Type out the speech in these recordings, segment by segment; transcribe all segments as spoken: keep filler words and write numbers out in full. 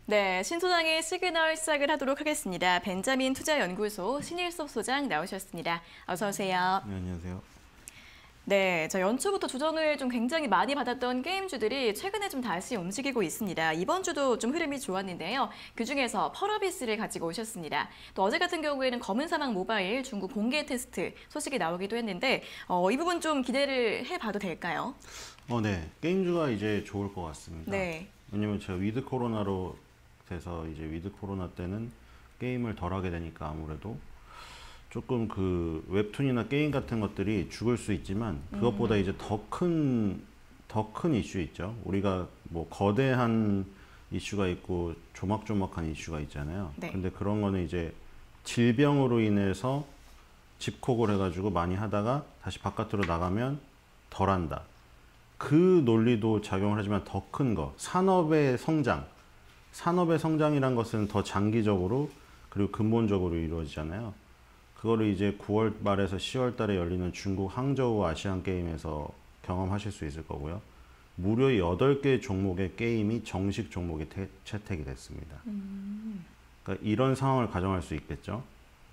네, 신소장의 시그널 시작을 하도록 하겠습니다. 벤자민 투자연구소 신일섭 소장 나오셨습니다. 어서 오세요. 네, 안녕하세요. 네, 저 연초부터 조정을 좀 굉장히 많이 받았던 게임주들이 최근에 좀 다시 움직이고 있습니다. 이번 주도 좀 흐름이 좋았는데요. 그중에서 펄어비스를 가지고 오셨습니다. 또 어제 같은 경우에는 검은사막 모바일 중국 공개 테스트 소식이 나오기도 했는데 어, 이 부분 좀 기대를 해봐도 될까요? 어, 네. 게임주가 이제 좋을 것 같습니다. 네. 왜냐면 제가 위드 코로나로 돼서 이제 위드 코로나 때는 게임을 덜 하게 되니까 아무래도 조금 그 웹툰이나 게임 같은 것들이 죽을 수 있지만 그것보다 음. 이제 더 큰, 더 큰 이슈 있죠. 우리가 뭐 거대한 이슈가 있고 조막조막한 이슈가 있잖아요. 네. 근데 그런 거는 이제 질병으로 인해서 집콕을 해가지고 많이 하다가 다시 바깥으로 나가면 덜 한다. 그 논리도 작용을 하지만 더 큰 거, 산업의 성장. 산업의 성장이란 것은 더 장기적으로 그리고 근본적으로 이루어지잖아요. 그거를 이제 구월 말에서 시월 달에 열리는 중국 항저우 아시안 게임에서 경험하실 수 있을 거고요. 무려 여덟 개 종목의 게임이 정식 종목에 태, 채택이 됐습니다. 음. 그러니까 이런 상황을 가정할 수 있겠죠.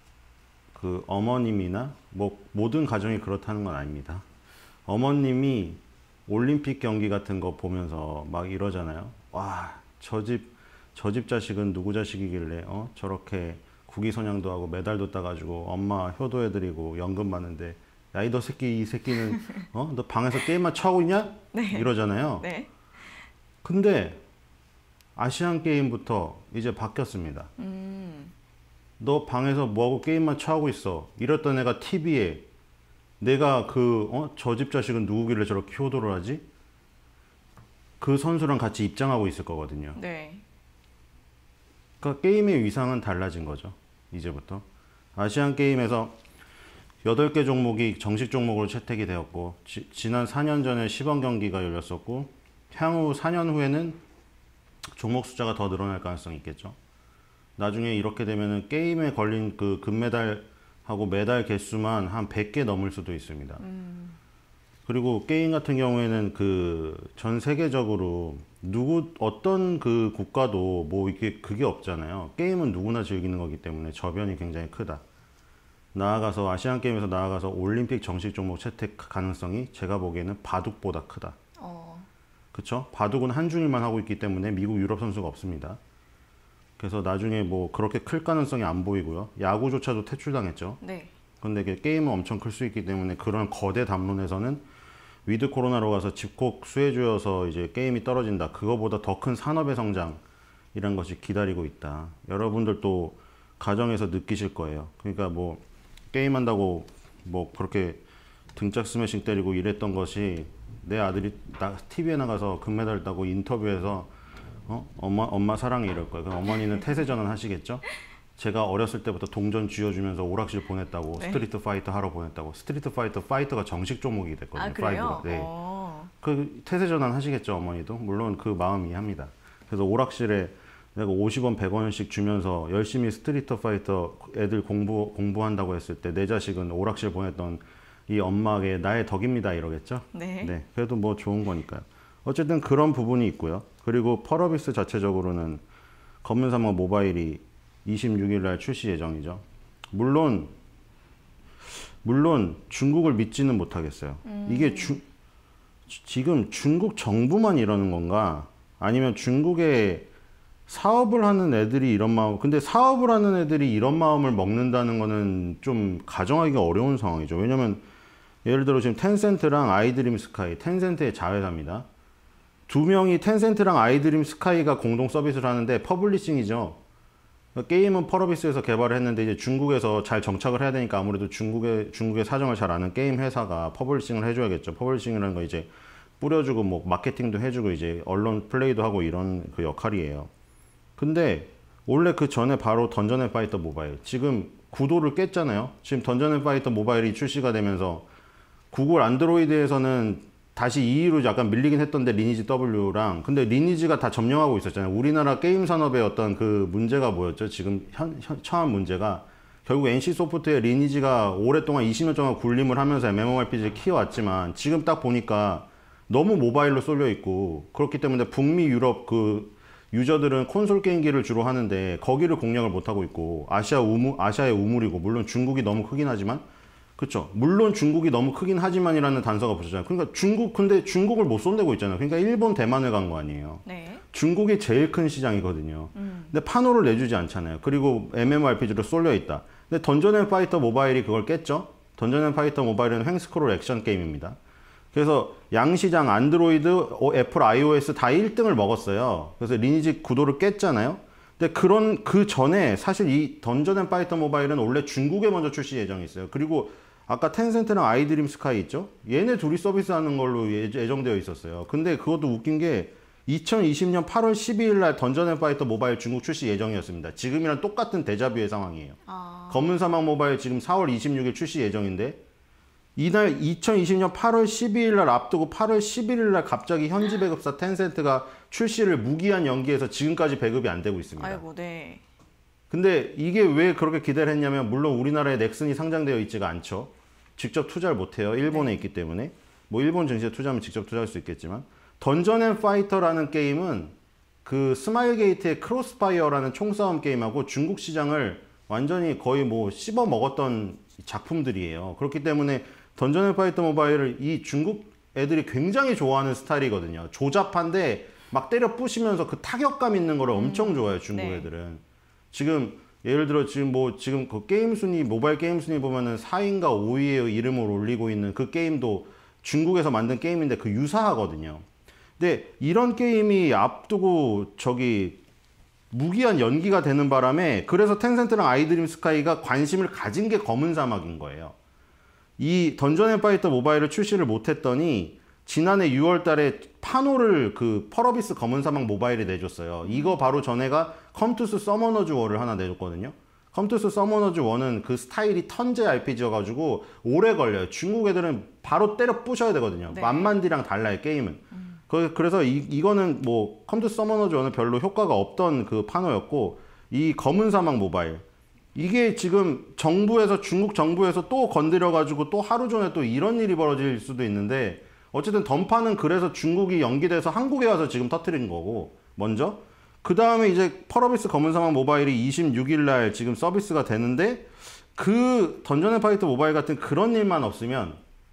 그 어머님이나 뭐 모든 가정이 그렇다는 건 아닙니다. 어머님이 올림픽 경기 같은 거 보면서 막 이러잖아요. 와, 저 집, 저 집 자식은 누구 자식이길래 어? 저렇게 국위선양도 하고 메달도 따가지고 엄마 효도해드리고 연금 받는데 야, 이 너 새끼, 이 새끼는 어? 너 방에서 게임만 쳐하고 있냐? 네. 이러잖아요. 네. 근데 아시안 게임부터 이제 바뀌었습니다. 음. 너 방에서 뭐하고 게임만 쳐하고 있어. 이랬던 애가 티비에 내가 그, 어? 저 집 자식은 누구길래 저렇게 효도를 하지? 그 선수랑 같이 입장하고 있을 거거든요. 네. 그러니까 게임의 위상은 달라진 거죠. 이제부터. 아시안 게임에서 여덟 개 종목이 정식 종목으로 채택이 되었고, 지, 지난 사 년 전에 시범 경기가 열렸었고, 향후 사 년 후에는 종목 숫자가 더 늘어날 가능성이 있겠죠. 나중에 이렇게 되면은 게임에 걸린 그 금메달 하고 메달 개수만 한 백 개 넘을 수도 있습니다. 음. 그리고 게임 같은 경우에는 그 전 세계적으로 누구 어떤 그 국가도 뭐 이게 그게 없잖아요. 게임은 누구나 즐기는 거기 때문에 저변이 굉장히 크다. 나아가서 아시안 게임에서 나아가서 올림픽 정식 종목 채택 가능성이 제가 보기에는 바둑보다 크다. 어. 그쵸? 바둑은 한중일만 하고 있기 때문에 미국, 유럽 선수가 없습니다. 그래서 나중에 뭐 그렇게 클 가능성이 안 보이고요. 야구조차도 퇴출당했죠. 네. 근데 이게 게임은 엄청 클 수 있기 때문에 그런 거대 담론에서는 위드 코로나로 가서 집콕 수혜주여서 이제 게임이 떨어진다. 그거보다 더 큰 산업의 성장이란 것이 기다리고 있다. 여러분들도 가정에서 느끼실 거예요. 그러니까 뭐 게임한다고 뭐 그렇게 등짝 스매싱 때리고 이랬던 것이 내 아들이 나 티비에 나가서 금메달 따고 인터뷰에서 어? 엄마, 엄마 사랑해 이럴 거예요. 그럼 어머니는 태세전환 하시겠죠? 제가 어렸을 때부터 동전 쥐어주면서 오락실 보냈다고, 네. 스트리트 파이터 하러 보냈다고. 스트리트 파이터, 파이터가 정식 종목이 됐거든요. 아, 그래요? 네. 오. 그 태세전환 하시겠죠, 어머니도? 물론 그 마음 이해합니다. 그래서 오락실에 내가 오십 원, 백 원씩 주면서 열심히 스트리트 파이터 애들 공부, 공부한다고 했을 때 내 자식은 오락실 보냈던 이 엄마의 나의 덕입니다, 이러겠죠? 네. 네. 그래도 뭐 좋은 거니까요. 어쨌든 그런 부분이 있고요. 그리고 펄어비스 자체적으로는 검은사막 모바일이 이십육 일 날 출시 예정이죠. 물론 물론 중국을 믿지는 못하겠어요. 음. 이게 주, 지금 중국 정부만 이러는 건가? 아니면 중국의 사업을 하는 애들이 이런 마음, 근데 사업을 하는 애들이 이런 마음을 먹는다는 거는 좀 가정하기가 어려운 상황이죠. 왜냐면 예를 들어 지금 텐센트랑 아이드림 스카이, 텐센트의 자회사입니다. 두 명이 텐센트랑 아이드림 스카이가 공동 서비스를 하는데 퍼블리싱이죠. 게임은 펄어비스에서 개발을 했는데 이제 중국에서 잘 정착을 해야 되니까 아무래도 중국의 중국의 사정을 잘 아는 게임 회사가 퍼블리싱을 해줘야겠죠. 퍼블리싱이라는 거 이제 뿌려주고 뭐 마케팅도 해주고 이제 언론 플레이도 하고 이런 그 역할이에요. 근데 원래 그 전에 바로 던전 앤 파이터 모바일 지금 구도를 깼잖아요. 지금 던전 앤 파이터 모바일이 출시가 되면서 구글 안드로이드에서는 다시 이 위로 약간 밀리긴 했던데 리니지 W랑 근데 리니지가 다 점령하고 있었잖아요. 우리나라 게임 산업의 어떤 그 문제가 뭐였죠? 지금 현, 현, 처한 문제가 결국 엔씨소프트의 리니지가 오랫동안 이십 년 동안 굴림을 하면서 엠엠오알피지를 키워왔지만 지금 딱 보니까 너무 모바일로 쏠려 있고 그렇기 때문에 북미 유럽 그 유저들은 콘솔 게임기를 주로 하는데 거기를 공략을 못하고 있고 아시아 우물, 아시아의 우물이고 물론 중국이 너무 크긴 하지만 그렇죠. 물론 중국이 너무 크긴 하지만이라는 단서가 붙었잖아요. 그러니까 중국 근데 중국을 못 손대고 있잖아요. 그러니까 일본, 대만을 간 거 아니에요. 네. 중국이 제일 큰 시장이거든요. 음. 근데 판호를 내주지 않잖아요. 그리고 엠엠오알피지로 쏠려 있다. 근데 던전 앤 파이터 모바일이 그걸 깼죠. 던전 앤 파이터 모바일은 횡스크롤 액션 게임입니다. 그래서 양시장 안드로이드, 애플 iOS 다 일 등을 먹었어요. 그래서 리니지 구도를 깼잖아요. 근데 그런 그 전에 사실 이 던전 앤 파이터 모바일은 원래 중국에 먼저 출시 예정이 있어요. 그리고 아까 텐센트랑 아이드림 스카이 있죠? 얘네 둘이 서비스하는 걸로 예정되어 있었어요. 근데 그것도 웃긴 게 이천이십 년 팔월 십이일 날 던전 앤 파이터 모바일 중국 출시 예정이었습니다. 지금이랑 똑같은 데자뷰의 상황이에요. 아. 검은 사막 모바일 지금 사월 이십육일 출시 예정인데 이날 이천이십 년 팔월 십이일 날 앞두고 팔월 십일일 날 갑자기 현지 배급사 텐센트가 출시를 무기한 연기해서 지금까지 배급이 안 되고 있습니다. 아이고, 네. 근데 이게 왜 그렇게 기대를 했냐면 물론 우리나라에 넥슨이 상장되어 있지가 않죠. 직접 투자를 못해요. 일본에 네. 있기 때문에. 뭐 일본 증시에 투자하면 직접 투자할 수 있겠지만 던전 앤 파이터라는 게임은 그 스마일 게이트의 크로스파이어라는 총싸움 게임하고 중국 시장을 완전히 거의 뭐 씹어 먹었던 작품들이에요. 그렇기 때문에 던전 앤 파이터 모바일을 이 중국 애들이 굉장히 좋아하는 스타일이거든요. 조잡한데 막 때려 부시면서 그 타격감 있는 거를 엄청 좋아해요. 중국 네. 애들은. 지금 예를 들어 지금 뭐 지금 그 게임 순위 모바일 게임 순위 보면은 사위인가 오위의 이름을 올리고 있는 그 게임도 중국에서 만든 게임인데 그 유사하거든요. 근데 이런 게임이 앞두고 저기 무기한 연기가 되는 바람에 그래서 텐센트랑 아이드림 스카이가 관심을 가진 게 검은 사막인 거예요. 이 던전 앤 파이터 모바일을 출시를 못했더니 지난해 유월 달에 판호를 그 펄어비스 검은 사막 모바일에 내줬어요. 이거 바로 전에가 컴투스 서머너즈 월을 하나 내줬거든요. 컴투스 서머너즈 월은 그 스타일이 턴제 알피지여가지고 오래 걸려요. 중국 애들은 바로 때려 부셔야 되거든요. 네. 만만디랑 달라요, 게임은. 음. 그래서 이, 이거는 뭐 컴투스 서머너즈 월은 별로 효과가 없던 그 판호였고 이 검은 사막 모바일 이게 지금 정부에서 중국 정부에서 또 건드려가지고 또 하루 전에 또 이런 일이 벌어질 수도 있는데 어쨌든 던파는 그래서 중국이 연기돼서 한국에 와서 지금 터트린 거고 먼저 그 다음에 이제 펄어비스 검은 사막 모바일이 이십육일 날 지금 서비스가 되는데 그 던전 앤 파이터 모바일 같은 그런 일만 없으면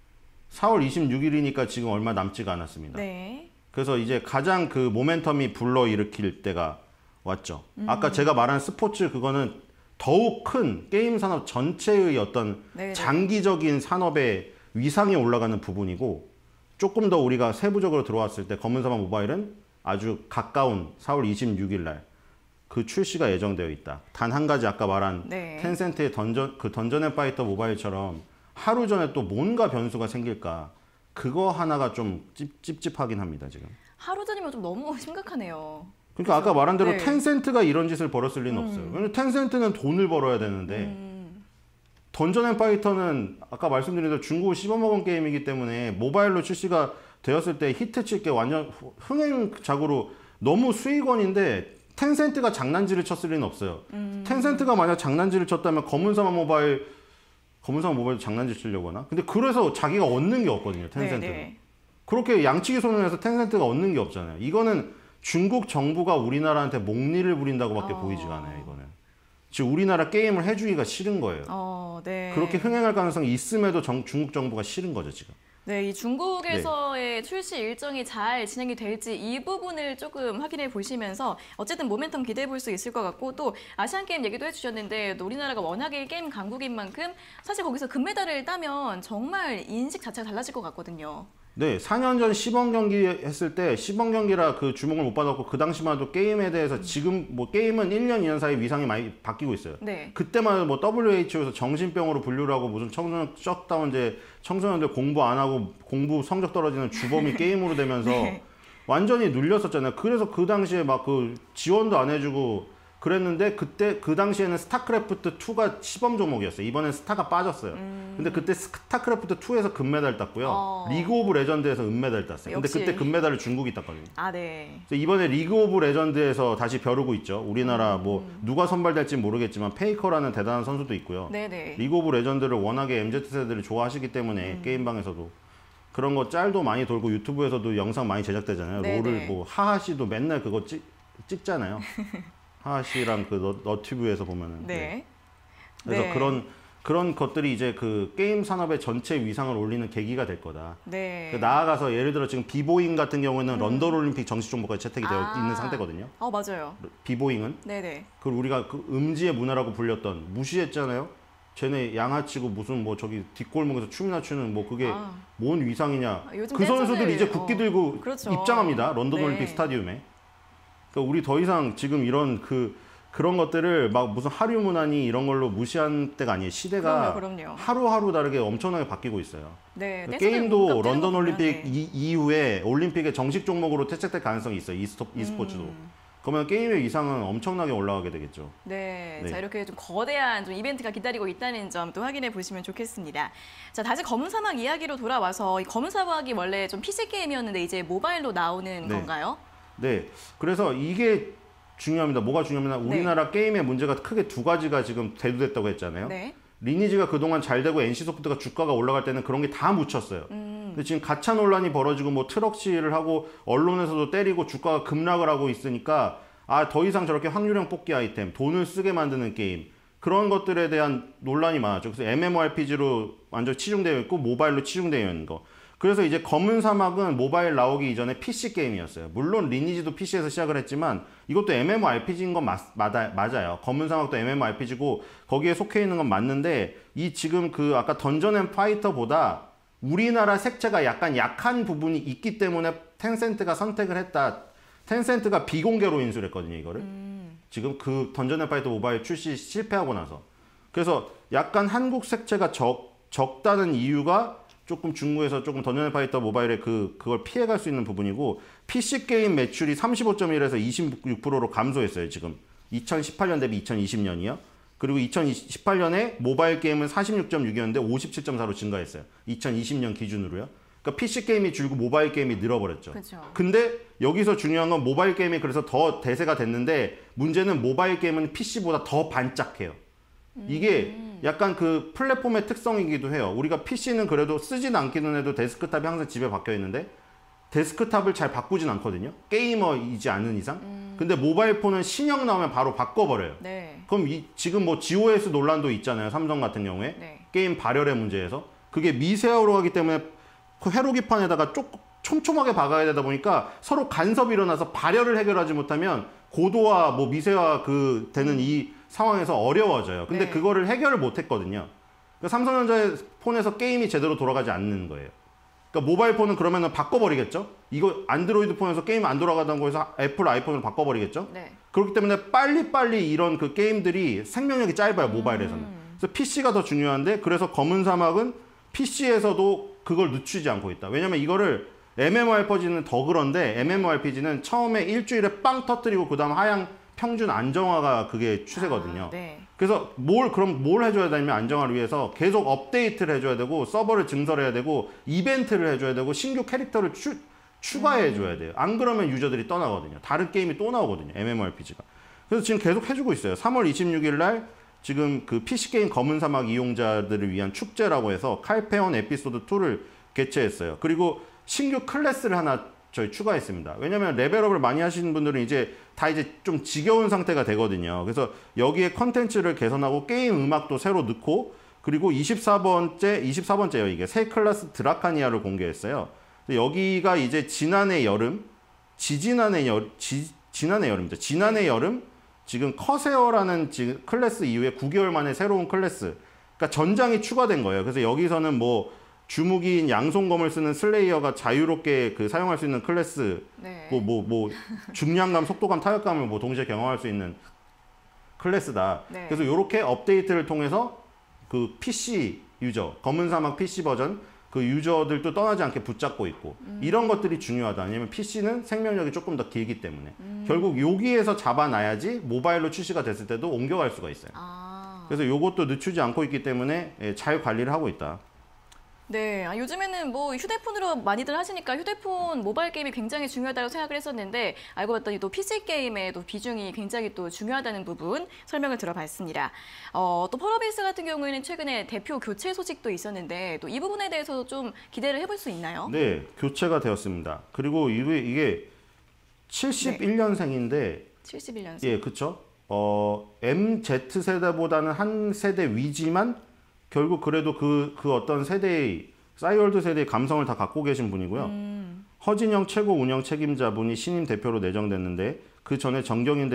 사월 이십육일이니까 지금 얼마 남지가 않았습니다. 네. 그래서 이제 가장 그 모멘텀이 불러일으킬 때가 왔죠. 음. 아까 제가 말한 스포츠 그거는 더욱 큰 게임 산업 전체의 어떤 네네. 장기적인 산업의 위상이 올라가는 부분이고 조금 더 우리가 세부적으로 들어왔을 때 검은 사막 모바일은 아주 가까운 사월 이십육일 날 그 출시가 예정되어 있다. 단 한 가지 아까 말한 네. 텐센트의 던전 그 던전 앤 파이터 모바일처럼 하루 전에 또 뭔가 변수가 생길까 그거 하나가 좀 찝, 찝찝하긴 합니다 지금. 하루 전이면 좀 너무 심각하네요. 그러니까 아까 말한 대로 네. 텐센트가 이런 짓을 벌였을 리는 음. 없어요. 왜냐면 텐센트는 돈을 벌어야 되는데 음. 던전 앤 파이터는 아까 말씀드린 대로 중국을 씹어먹은 게임이기 때문에 모바일로 출시가 되었을 때 히트 칠 게 완전 흥행작으로 너무 수익원인데 텐센트가 장난질을 쳤을 리는 없어요. 음. 텐센트가 만약 장난질을 쳤다면 검은 사막 모바일 검은 사막 모바일도 장난질 치려고 하나? 근데 그래서 자기가 얻는 게 없거든요. 텐센트는. 네네. 그렇게 양치기 소년에서 텐센트가 얻는 게 없잖아요. 이거는 중국 정부가 우리나라한테 목리를 부린다고밖에 어. 보이지가 않아요. 이거는. 지금 우리나라 게임을 해주기가 싫은 거예요. 어, 네. 그렇게 흥행할 가능성이 있음에도 정, 중국 정부가 싫은 거죠 지금. 네, 이 중국에서의 출시 일정이 잘 진행이 될지 이 부분을 조금 확인해 보시면서 어쨌든 모멘텀 기대해 볼 수 있을 것 같고 또 아시안 게임 얘기도 해주셨는데 또 우리나라가 워낙에 게임 강국인 만큼 사실 거기서 금메달을 따면 정말 인식 자체가 달라질 것 같거든요. 네, 사 년 전 시범 경기 했을 때 시범 경기라 그 주목을 못 받았고 그 당시만 해도 게임에 대해서 지금 뭐 게임은 일 년, 이 년 사이 위상이 많이 바뀌고 있어요. 네. 그때만 해도 뭐 더블유에이치오에서 정신병으로 분류를 하고 무슨 청소년 셧다운제 청소년들 공부 안 하고 공부 성적 떨어지는 주범이 게임으로 되면서 네. 완전히 눌렸었잖아요. 그래서 그 당시에 막 그 지원도 안 해주고 그랬는데 그때 그 당시에는 스타크래프트 이가 시범 종목이었어요. 이번엔 스타가 빠졌어요. 음. 근데 그때 스타크래프트 이에서 금메달 땄고요. 어. 리그 오브 레전드에서 은메달 땄어요. 근데 역시. 그때 금메달을 중국이 땄거든요. 아, 네. 그래서 이번에 리그 오브 레전드에서 다시 벼르고 있죠. 우리나라 뭐 누가 선발될지 모르겠지만 페이커라는 대단한 선수도 있고요. 네네. 리그 오브 레전드를 워낙에 엠지 세대들이 좋아하시기 때문에 음. 게임방에서도 그런 거 짤도 많이 돌고 유튜브에서도 영상 많이 제작되잖아요. 네네. 롤을 뭐 하하 씨도 맨날 그거 찍 찍잖아요. 하하 씨랑 그 너, 너튜브에서 보면은. 네. 네. 그래서 네. 그런 그런 것들이 이제 그 게임 산업의 전체 위상을 올리는 계기가 될 거다. 네. 그 나아가서 예를 들어 지금 비보잉 같은 경우에는 음. 런던 올림픽 정식 종목까지 채택이 되어 아. 있는 상태거든요. 어, 맞아요. 비보잉은 네네. 그 우리가 그 음지의 문화라고 불렸던 무시했잖아요. 쟤네 양아치고 무슨 뭐 저기 뒷골목에서 춤이나 추는 뭐 그게 아. 뭔 위상이냐. 아, 요즘 그 선수들 이제 댄서들, 국기 어, 들고 그렇죠. 입장합니다. 런던 네. 올림픽 스타디움에. 그러니까 우리 더 이상 지금 이런 그 그런 것들을 막 무슨 하류문화니 이런 걸로 무시한 때가 아니에요. 시대가 그럼요, 그럼요. 하루하루 다르게 엄청나게 바뀌고 있어요. 네. 그 댄서들 게임도 몸값 뛰는 런던 거 보면, 올림픽 네. 이, 이후에 올림픽의 정식 종목으로 채택될 가능성이 있어요. e스포, e스포츠도. 음. 그러면 게임의 위상은 엄청나게 올라가게 되겠죠. 네, 네. 자 이렇게 좀 거대한 좀 이벤트가 기다리고 있다는 점 또 확인해 보시면 좋겠습니다. 자 다시 검은 사막 이야기로 돌아와서 이 검은 사막이 원래 좀 피씨 게임이었는데 이제 모바일로 나오는 네. 건가요? 네, 그래서 이게 중요합니다. 뭐가 중요하면 우리나라 게임의 문제가 크게 두 가지가 지금 대두됐다고 했잖아요. 네. 리니지가 그동안 잘 되고 엔씨소프트가 주가가 올라갈 때는 그런 게 다 묻혔어요. 음, 근데 지금 가차 논란이 벌어지고 뭐 트럭시를 하고 언론에서도 때리고 주가가 급락을 하고 있으니까 아, 더 이상 저렇게 확률형 뽑기 아이템, 돈을 쓰게 만드는 게임 그런 것들에 대한 논란이 많았죠. 그래서 엠엠오알피지로 완전 치중되어 있고 모바일로 치중되어 있는 거. 그래서 이제 검은 사막은 모바일 나오기 이전에 피씨 게임이었어요. 물론 리니지도 피씨에서 시작을 했지만 이것도 엠엠오알피지인 건 맞, 맞아, 맞아요. 검은 사막도 엠엠오알피지고 거기에 속해 있는 건 맞는데 이 지금 그 아까 던전 앤 파이터보다 우리나라 색채가 약간 약한 부분이 있기 때문에 텐센트가 선택을 했다. 텐센트가 비공개로 인수했거든요, 이거를. 음. 지금 그 던전 앤 파이터 모바일 출시 실패하고 나서. 그래서 약간 한국 색채가 적, 적다는 이유가 조금 중국에서 조금 던전 앤 파이터 모바일에 그, 그걸 피해갈 수 있는 부분이고 피씨 게임 매출이 삼십오 점 일에서 이십육 퍼센트로 감소했어요, 지금. 이천십팔 년 대비 이천이십 년이요. 그리고 이천십팔 년에 모바일 게임은 사십육 점 육이었는데 오십칠 점 사로 증가했어요. 이천이십 년 기준으로요. 그러니까 피씨 게임이 줄고 모바일 게임이 늘어버렸죠. 그렇죠. 근데 여기서 중요한 건 모바일 게임이 그래서 더 대세가 됐는데 문제는 모바일 게임은 피씨보다 더 반짝해요. 이게 약간 그 플랫폼의 특성이기도 해요. 우리가 피씨는 그래도 쓰진 않기는 해도 데스크탑이 항상 집에 박혀 있는데 데스크탑을 잘 바꾸진 않거든요. 게이머이지 않은 이상. 음. 근데 모바일 폰은 신형 나오면 바로 바꿔버려요. 네. 그럼 이, 지금 뭐 지오에스 논란도 있잖아요. 삼성 같은 경우에. 네. 게임 발열의 문제에서. 그게 미세화로 하기 때문에 그 회로기판에다가 쪽 촘촘하게 박아야 되다 보니까 서로 간섭이 일어나서 발열을 해결하지 못하면 고도화, 뭐 미세화 그 되는 이 상황에서 어려워져요. 근데 네. 그거를 해결을 못 했거든요. 그러니까 삼성전자의 폰에서 게임이 제대로 돌아가지 않는 거예요. 그러니까 모바일 폰은 그러면은 바꿔버리겠죠? 이거 안드로이드 폰에서 게임 안 돌아가던 거에서 애플 아이폰으로 바꿔버리겠죠? 네. 그렇기 때문에 빨리빨리 이런 그 게임들이 생명력이 짧아요, 모바일에서는. 음. 그래서 피씨가 더 중요한데, 그래서 검은 사막은 피씨에서도 그걸 늦추지 않고 있다. 왜냐면 이거를 엠엠오알피지는 더 그런데 엠엠오알피지는 처음에 일주일에 빵 터뜨리고 그 다음 하향 평균 안정화가 그게 추세거든요. 아, 네. 그래서 뭘 그럼 뭘 해줘야 되냐면 안정화를 위해서 계속 업데이트를 해줘야 되고 서버를 증설해야 되고 이벤트를 해줘야 되고 신규 캐릭터를 추, 추가해줘야 돼요. 안 그러면 유저들이 떠나거든요. 다른 게임이 또 나오거든요. 엠엠오알피지가. 그래서 지금 계속 해주고 있어요. 삼월 이십육일 날 지금 그 피씨 게임 검은 사막 이용자들을 위한 축제라고 해서 칼페온 에피소드 이를 개최했어요. 그리고 신규 클래스를 하나 저희 추가했습니다. 왜냐면 레벨업을 많이 하시는 분들은 이제 다 이제 좀 지겨운 상태가 되거든요. 그래서 여기에 컨텐츠를 개선하고 게임 음악도 새로 넣고 그리고 이십사 번째, 이십사 번째요. 이게 새 클래스 드라카니아를 공개했어요. 여기가 이제 지난해 여름, 지지난해 여, 지, 지난해 여름이죠. 지난해 여름 지금 커세어라는 지금 클래스 이후에 구 개월 만에 새로운 클래스. 그러니까 전장이 추가된 거예요. 그래서 여기서는 뭐 주무기인 양손검을 쓰는 슬레이어가 자유롭게 그 사용할 수 있는 클래스, 네. 뭐, 뭐, 뭐, 중량감, 속도감, 타격감을 뭐 동시에 경험할 수 있는 클래스다. 네. 그래서 이렇게 업데이트를 통해서 그 피씨 유저, 검은 사막 피씨 버전, 그 유저들도 떠나지 않게 붙잡고 있고, 음. 이런 것들이 중요하다. 왜냐면 피씨는 생명력이 조금 더 길기 때문에. 음. 결국 여기에서 잡아놔야지 모바일로 출시가 됐을 때도 옮겨갈 수가 있어요. 아. 그래서 이것도 늦추지 않고 있기 때문에 예, 잘 관리를 하고 있다. 네, 아, 요즘에는 뭐 휴대폰으로 많이들 하시니까 휴대폰 모바일 게임이 굉장히 중요하다고 생각을 했었는데 알고 봤더니 또 피씨 게임의 또 비중이 굉장히 또 중요하다는 부분 설명을 들어봤습니다. 어, 또 펄어비스 같은 경우에는 최근에 대표 교체 소식도 있었는데 또 이 부분에 대해서도 좀 기대를 해볼 수 있나요? 네, 교체가 되었습니다. 그리고 이게, 이게 칠십일 년생인데 칠십일 년생. 예, 그쵸. 어, 엠지 세대보다는 한 세대 위지만 결국 그래도 그, 그 어떤 세대의 싸이월드 세대의 감성을 다 갖고 계신 분이고요. 음. 허진영 최고 운영 책임자분이 신임 대표로 내정됐는데 그 전에 정경인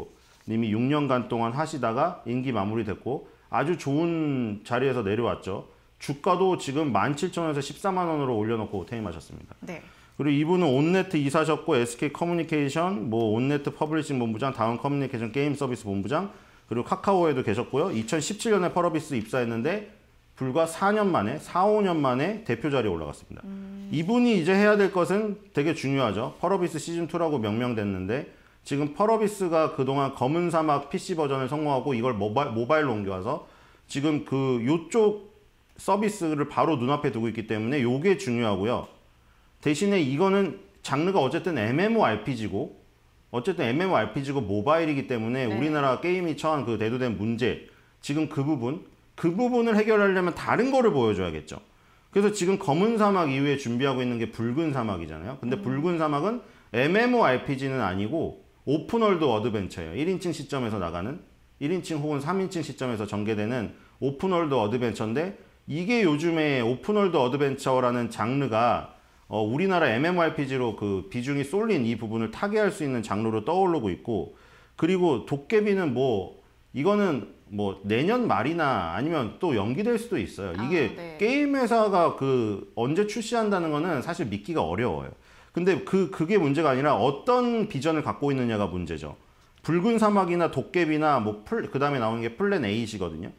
대표님이 육 년간 동안 하시다가 임기 마무리됐고 아주 좋은 자리에서 내려왔죠. 주가도 지금 만 칠천 원에서 십사만 원으로 올려놓고 퇴임하셨습니다. 네. 그리고 이분은 온네트 이사셨고 에스케이 커뮤니케이션, 뭐 온네트 퍼블리싱 본부장, 다운 커뮤니케이션 게임 서비스 본부장, 그리고 카카오에도 계셨고요. 이천십칠 년에 펄어비스 입사했는데 불과 사 년 만에, 사, 오 년 만에 대표 자리에 올라갔습니다. 음. 이분이 이제 해야 될 것은 되게 중요하죠. 펄어비스 시즌이라고 명명됐는데 지금 펄어비스가 그동안 검은 사막 피씨 버전을 성공하고 이걸 모바일, 모바일로 옮겨와서 지금 그 요쪽 서비스를 바로 눈앞에 두고 있기 때문에 요게 중요하고요. 대신에 이거는 장르가 어쨌든 엠엠오알피지고 어쨌든 엠엠오알피지고 모바일이기 때문에 네. 우리나라 게임이 처한 그 대두된 문제 지금 그 부분 그 부분을 해결하려면 다른 거를 보여줘야겠죠. 그래서 지금 검은 사막 이후에 준비하고 있는 게 붉은 사막이잖아요. 근데 음. 붉은 사막은 엠엠오알피지는 아니고 오픈월드 어드벤처예요. 일 인칭 시점에서 나가는 일 인칭 혹은 삼 인칭 시점에서 전개되는 오픈월드 어드벤처인데 이게 요즘에 오픈월드 어드벤처라는 장르가 어, 우리나라 엠엠오알피지로 그 비중이 쏠린 이 부분을 타개할 수 있는 장르로 떠오르고 있고 그리고 도깨비는 뭐 이거는 뭐 내년 말이나 아니면 또 연기될 수도 있어요. 이게 아, 네. 게임 회사가 그 언제 출시한다는 거는 사실 믿기가 어려워요. 근데 그 그게 문제가 아니라 어떤 비전을 갖고 있느냐가 문제죠. 붉은 사막이나 도깨비나 뭐 그 다음에 나오는 게 플랜 에잇이거든요.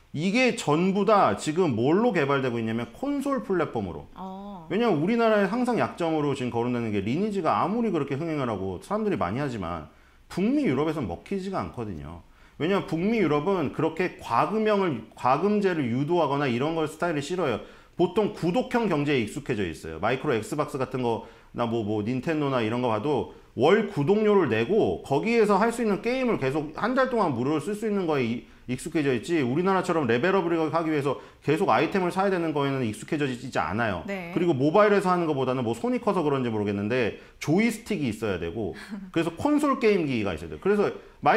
이게 전부 다 지금 뭘로 개발되고 있냐면 콘솔 플랫폼으로. 어. 왜냐면 우리나라의 항상 약점으로 지금 거론되는 게 리니지가 아무리 그렇게 흥행을 하고 사람들이 많이 하지만 북미 유럽에서는 먹히지가 않거든요. 왜냐면 북미 유럽은 그렇게 과금형을, 과금제를 유도하거나 이런 걸 스타일을 싫어요. 보통 구독형 경제에 익숙해져 있어요. 마이크로 엑스박스 같은 거, 나 뭐, 뭐, 닌텐도나 이런 거 봐도 월 구독료를 내고 거기에서 할 수 있는 게임을 계속 한 달 동안 무료로 쓸 수 있는 거에 익숙해져 있지 우리나라처럼 레벨업을 하기 위해서 계속 아이템을 사야 되는 거에는 익숙해져 있지 않아요. 네. 그리고 모바일에서 하는 것보다는 뭐 손이 커서 그런지 모르겠는데 조이스틱이 있어야 되고 그래서 콘솔 게임기가 있어야 돼요. 그래서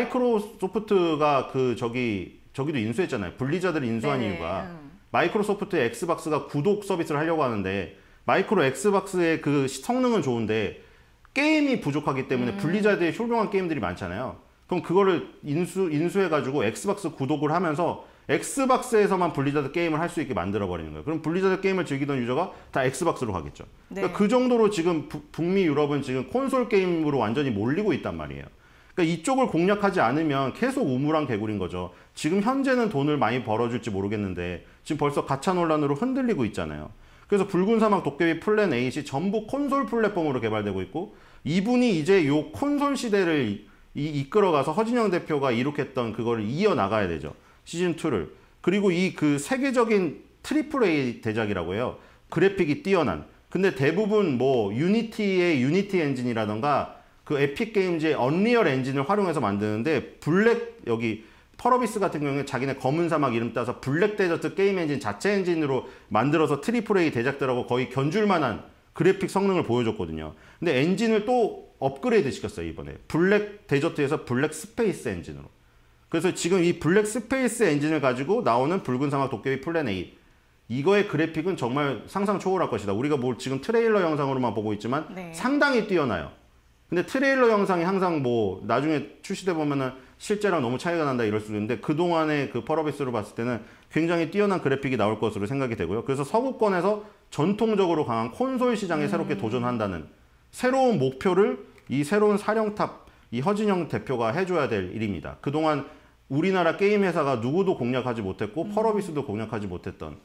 마이크로소프트가 그 저기 저기도 인수했잖아요. 블리자드를 인수한 네. 이유가 음. 마이크로소프트의 엑스박스가 구독 서비스를 하려고 하는데 마이크로 엑스박스의 그 성능은 좋은데 게임이 부족하기 때문에 음. 블리자드에 훌륭한 게임들이 많잖아요. 그럼 그거를 인수, 인수해가지고 엑스박스 구독을 하면서 엑스박스에서만 블리자드 게임을 할 수 있게 만들어버리는 거예요. 그럼 블리자드 게임을 즐기던 유저가 다 엑스박스로 가겠죠. 네. 그러니까 그 정도로 지금 부, 북미 유럽은 지금 콘솔 게임으로 완전히 몰리고 있단 말이에요. 그러니까 이쪽을 공략하지 않으면 계속 우물안 개구리인 거죠. 지금 현재는 돈을 많이 벌어줄지 모르겠는데 지금 벌써 가차 논란으로 흔들리고 있잖아요. 그래서 붉은 사막 도깨비 플랜 에잇이 전부 콘솔 플랫폼으로 개발되고 있고 이분이 이제 요 콘솔 시대를 이, 이끌어가서 허진영 대표가 이룩했던 그거를 이어나가야 되죠. 시즌이를. 그리고 이 그 세계적인 트리플 에이 대작이라고 해요. 그래픽이 뛰어난. 근데 대부분 뭐 유니티의 유니티 엔진이라던가 그 에픽 게임즈의 언리얼 엔진을 활용해서 만드는데 블랙 여기 펄어비스 같은 경우는 자기네 검은 사막 이름 따서 블랙 데저트 게임 엔진 자체 엔진으로 만들어서 트리플 에이 대작들하고 거의 견줄 만한 그래픽 성능을 보여줬거든요. 근데 엔진을 또 업그레이드 시켰어요, 이번에. 블랙 데저트에서 블랙 스페이스 엔진으로. 그래서 지금 이 블랙 스페이스 엔진을 가지고 나오는 붉은 사막 도깨비 플랜 에잇. 이거의 그래픽은 정말 상상 초월할 것이다. 우리가 뭐 지금 트레일러 영상으로만 보고 있지만 네. 상당히 뛰어나요. 근데 트레일러 영상이 항상 뭐 나중에 출시돼 보면은 실제랑 너무 차이가 난다 이럴 수도 있는데 그동안의 그 펄어비스로 봤을 때는 굉장히 뛰어난 그래픽이 나올 것으로 생각이 되고요. 그래서 서구권에서 전통적으로 강한 콘솔 시장에 음. 새롭게 도전한다는 새로운 목표를 이 새로운 사령탑 이 허진영 대표가 해줘야 될 일입니다. 그동안 우리나라 게임 회사가 누구도 공략하지 못했고 음. 펄어비스도 공략하지 못했던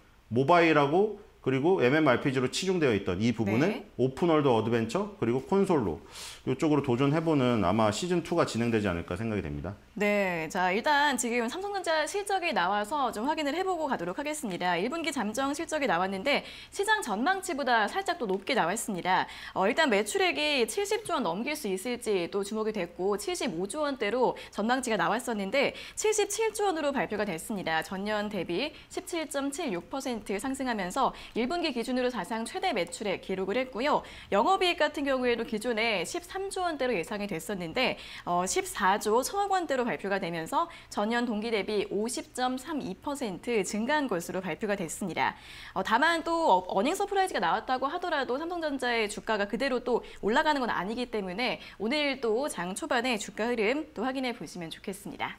모바일하고 그리고 엠엠오알피지로 치중되어 있던 이 부분을 네. 오픈월드 어드벤처 그리고 콘솔로 이쪽으로 도전해보는 아마 시즌이가 진행되지 않을까 생각이 됩니다. 네, 자 일단 지금 삼성전자 실적이 나와서 좀 확인을 해보고 가도록 하겠습니다. 일 분기 잠정 실적이 나왔는데 시장 전망치보다 살짝 또 높게 나왔습니다. 어, 일단 매출액이 칠십조 원 넘길 수 있을지 또 주목이 됐고 칠십오조 원대로 전망치가 나왔었는데 칠십칠조 원으로 발표가 됐습니다. 전년 대비 십칠 점 칠육 퍼센트 상승하면서 일 분기 기준으로 사상 최대 매출액 기록을 했고요. 영업이익 같은 경우에도 기존에 십삼조 원대로 예상이 됐었는데 어, 십사조 천억 원대로 발표가 되면서 전년 동기 대비 오십 점 삼이 퍼센트 증가한 것으로 발표가 됐습니다. 어, 다만 또 어닝 서프라이즈가 나왔다고 하더라도 삼성전자의 주가가 그대로 또 올라가는 건 아니기 때문에 오늘 또 장 초반에 주가 흐름 또 확인해 보시면 좋겠습니다.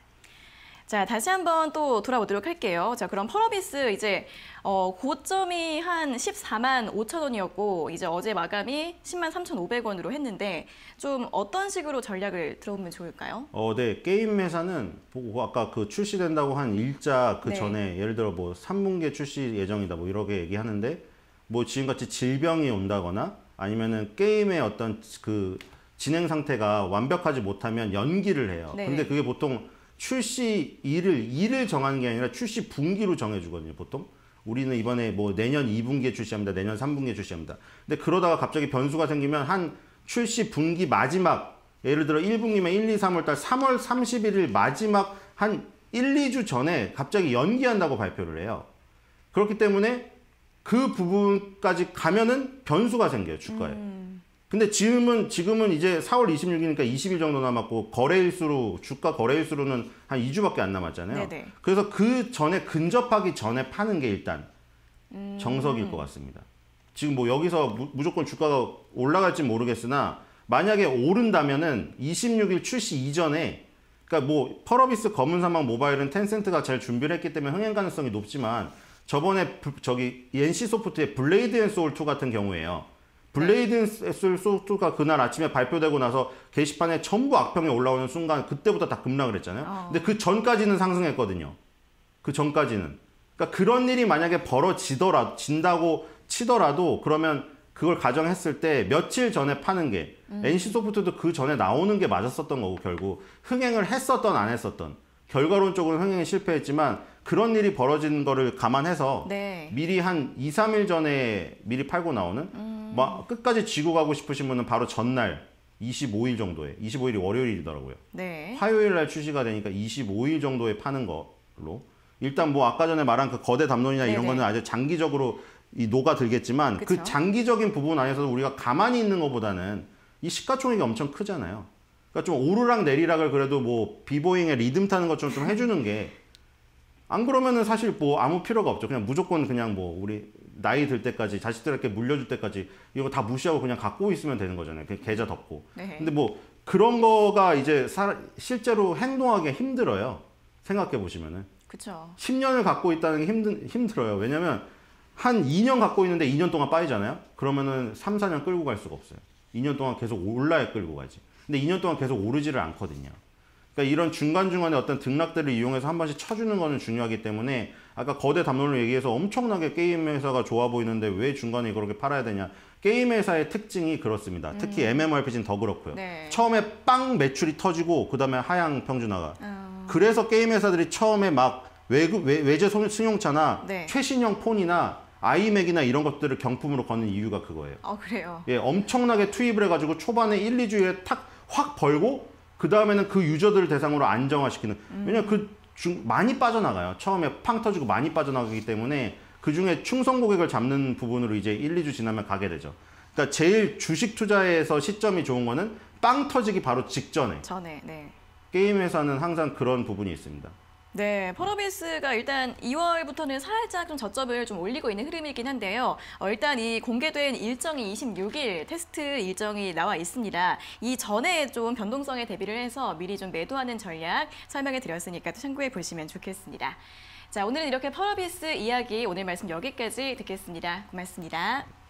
자, 다시 한번 또 돌아오도록 할게요. 자, 그럼 펄어비스 이제 어, 고점이 한 십사만 오천 원이었고 이제 어제 마감이 십만 삼천오백 원으로 했는데 좀 어떤 식으로 전략을 들어보면 좋을까요? 어, 네. 게임 회사는 보고 아까 그 출시된다고 한 일자 그 네. 전에 예를 들어 뭐 삼 분기에 출시 예정이다 뭐 이렇게 얘기하는데 뭐 지금같이 질병이 온다거나 아니면은 게임의 어떤 그 진행 상태가 완벽하지 못하면 연기를 해요. 네. 근데 그게 보통 출시 일을 일을 정하는 게 아니라 출시 분기로 정해주거든요. 보통 우리는 이번에 뭐 내년 이 분기에 출시합니다. 내년 삼 분기에 출시합니다. 근데 그러다가 갑자기 변수가 생기면 한 출시 분기 마지막 예를 들어 일 분기면 일, 이, 삼월 달 삼월 삼십일 일 마지막 한 일, 이 주 전에 갑자기 연기한다고 발표를 해요. 그렇기 때문에 그 부분까지 가면은 변수가 생겨요. 주가에. 음. 근데 지금은 지금은 이제 사월 이십육일이니까 이십 일 정도 남았고 거래일수로 주가 거래일수로는 한 이 주밖에 안 남았잖아요. 네네. 그래서 그 전에 근접하기 전에 파는 게 일단 음. 정석일 것 같습니다. 지금 뭐 여기서 무, 무조건 주가가 올라갈지 모르겠으나 만약에 오른다면은 이십육 일 출시 이전에 그러니까 뭐 펄어비스 검은 사막 모바일은 텐센트가 잘 준비를 했기 때문에 흥행 가능성이 높지만 저번에 부, 저기 엔씨소프트의 블레이드 앤 소울 투 같은 경우에요. 블레이드 앤 소울 투가 그날 아침에 발표되고 나서 게시판에 전부 악평이 올라오는 순간 그때부터 다 급락을 했잖아요. 어. 근데 그 전까지는 상승했거든요. 그 전까지는. 그러니까 그런 일이 만약에 벌어지더라, 진다고 치더라도 그러면 그걸 가정했을 때 며칠 전에 파는 게 음. 엔씨소프트도 그 전에 나오는 게 맞았었던 거고 결국 흥행을 했었던 안 했었던 결과론적으로 흥행에 실패했지만 그런 일이 벌어지는 거를 감안해서 네. 미리 한 이, 삼 일 전에 미리 팔고 나오는 음. 뭐 끝까지 쥐고 가고 싶으신 분은 바로 전날 이십오 일 정도에 이십오 일이 월요일이더라고요. 네. 화요일 날 출시가 되니까 이십오 일 정도에 파는 걸로 일단 뭐 아까 전에 말한 그 거대 담론이나 이런 네네. 거는 아주 장기적으로 이 녹아 들겠지만 그쵸? 그 장기적인 부분 안에서도 우리가 가만히 있는 것보다는 이 시가총액이 엄청 크잖아요. 그러니까 좀 오르락 내리락을 그래도 뭐 비보잉의 리듬 타는 것처럼 좀 해주는 게 안 그러면은 사실 뭐 아무 필요가 없죠. 그냥 무조건 그냥 뭐 우리 나이 들 때까지 자식들에게 물려줄 때까지 이거 다 무시하고 그냥 갖고 있으면 되는 거잖아요. 그냥 계좌 덮고. 네. 근데 뭐 그런 거가 이제 사, 실제로 행동하기 힘들어요. 생각해 보시면은. 그렇죠. 십 년을 갖고 있다는 게 힘든, 힘들어요. 왜냐면 한 이 년 갖고 있는데 이 년 동안 빠지잖아요. 그러면은 삼, 사 년 끌고 갈 수가 없어요. 이 년 동안 계속 올라야 끌고 가지. 근데 이 년 동안 계속 오르지를 않거든요. 그러니까 이런 중간중간에 어떤 등락들을 이용해서 한 번씩 쳐주는 거는 중요하기 때문에 아까 거대 담론을 얘기해서 엄청나게 게임 회사가 좋아 보이는데 왜 중간에 그렇게 팔아야 되냐. 게임 회사의 특징이 그렇습니다. 특히 음. 엠엠오알피지는 더 그렇고요. 네. 처음에 빵 매출이 터지고 그 다음에 하향 평준화가. 어. 그래서 게임 회사들이 처음에 막 외국, 외, 외제 승용차나 네. 최신형 폰이나 아이맥이나 이런 것들을 경품으로 거는 이유가 그거예요. 어, 그래요. 예, 엄청나게 투입을 해가지고 초반에 일, 이 주에 탁 확 벌고 그 다음에는 그 유저들을 대상으로 안정화시키는. 음. 왜냐면 그 중, 많이 빠져나가요. 처음에 팡 터지고 많이 빠져나가기 때문에 그 중에 충성 고객을 잡는 부분으로 이제 일, 이 주 지나면 가게 되죠. 그러니까 제일 주식 투자에서 시점이 좋은 거는 빵 터지기 바로 직전에. 전에, 네. 게임 회사는 항상 그런 부분이 있습니다. 네, 펄어비스가 일단 이월부터는 살짝 좀 저점을 좀 올리고 있는 흐름이긴 한데요. 어, 일단 이 공개된 일정이 이십육 일 테스트 일정이 나와 있습니다. 이 전에 좀 변동성에 대비를 해서 미리 좀 매도하는 전략 설명해 드렸으니까 또 참고해 보시면 좋겠습니다. 자, 오늘은 이렇게 펄어비스 이야기 오늘 말씀 여기까지 듣겠습니다. 고맙습니다.